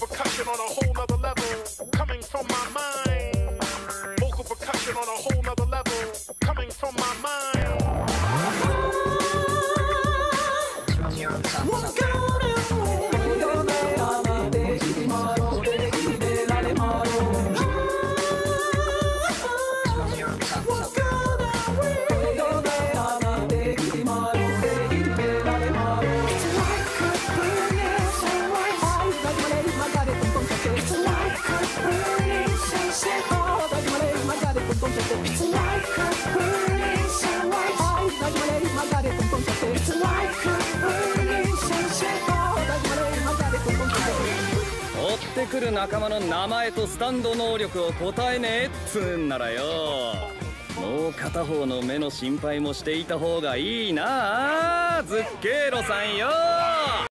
percussion on a whole nother level, coming from my mind. Vocal percussion on a whole nother level, coming from my mind. 追ってくる仲間の名前とスタンド能力を答えねえっつうんならよ、もう片方の目の心配もしていた方がいいなあ、ズッケーロさんよ。